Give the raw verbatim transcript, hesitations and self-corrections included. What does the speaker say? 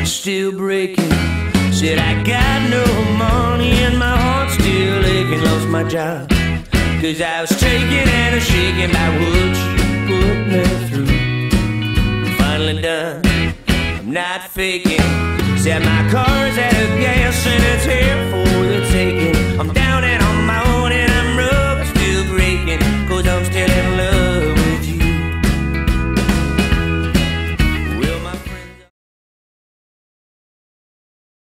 still breaking. Said I got no money and my heart's still aching. Lost my job, cause I was taken and a shaken by what you put me through. Finally done, I'm not faking. Said my car's out of gas and it's here for